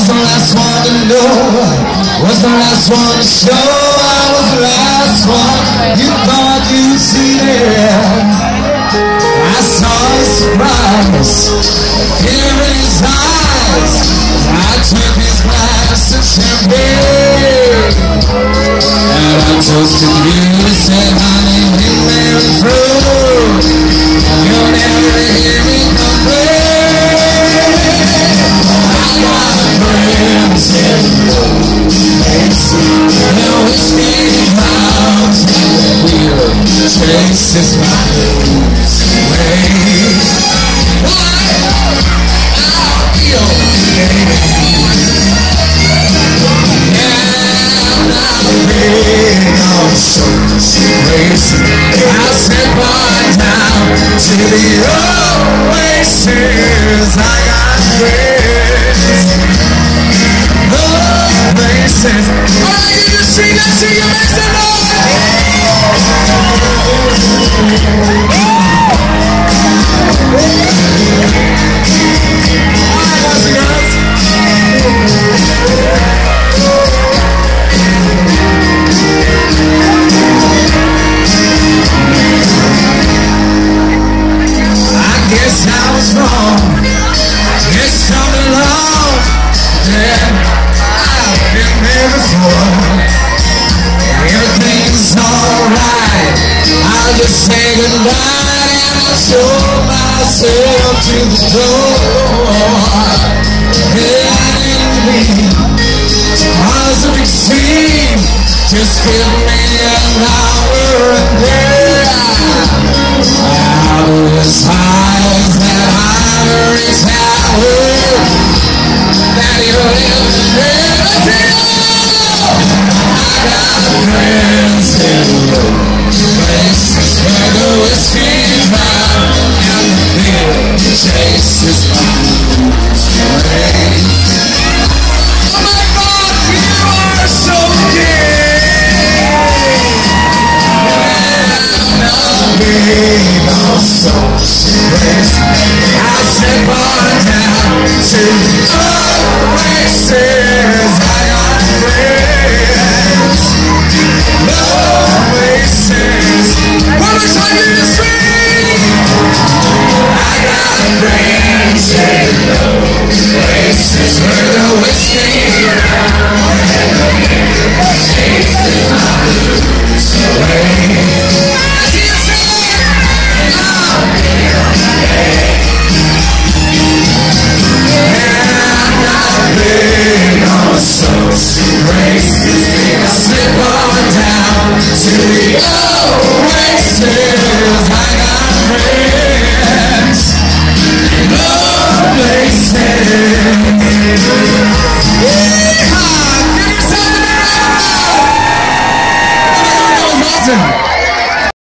the last one to know, was the last one to show. I was the last one you thought you'd see there. I saw his surprise, fear in his eyes. I took his glass of champagne, and I toasted you and said, honey, we married through. You'll never hear me complain. I got friends in the whiskey house, and the wheel chases my blues away. I'll be okay. I'm not big on social racing. I said bye down to the oasis. I got friends, the places. Alright, you just sing that to you, make some noise. Alright, boys and girls. I guess I was wrong. It's coming along. Yeah, I've been there before. Everything's alright. I'll just say goodnight and I'll show myself to the door. Yeah, I didn't mean to cause a big scene. Just give me an hour and day. Out of this high as that ivory tower that you're in the middle. I got friends in low places where the whiskey's round and the beer chases my blues away. Oh my God, you are so gay. I'm not big on social racing. I said bar down to oasis. I got friends, no oasis. One more time in the street. I got friends in no places where the whiskey and the beer chases my blues.